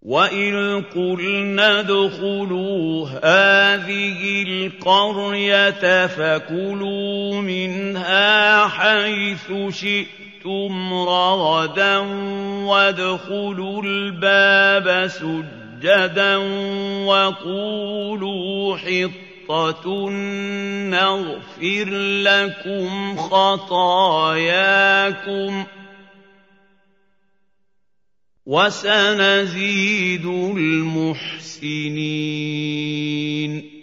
وَإِذْ قُلْنَا ادْخُلُوا هَٰذِهِ الْقَرْيَةَ فَكُلُوا مِنْهَا حَيْثُ شِئْتُمْ رَغَدًا وَادْخُلُوا الْبَابَ سُجَّدًا وَقُولُوا حِطَّةٌ نَّغْفِرْ لَكُمْ خَطَايَاكُمْ وَسَنَزِيدُ الْمُحْسِنِينَ